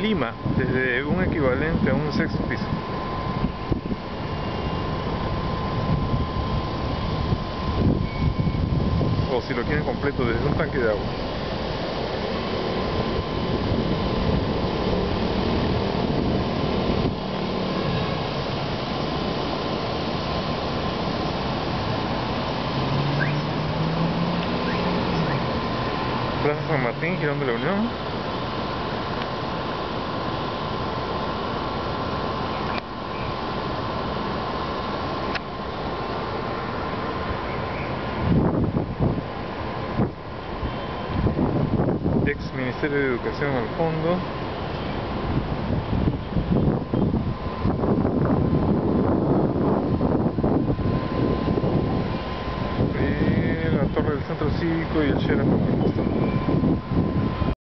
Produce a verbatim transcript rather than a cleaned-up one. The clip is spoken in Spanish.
Lima, desde un equivalente a un sexto piso. O si lo quieren completo, desde un tanque de agua. Plaza San Martín, Girón de la Unión. Ex Ministerio de Educación al fondo. Y la torre del centro cívico y el Sheraton al costado.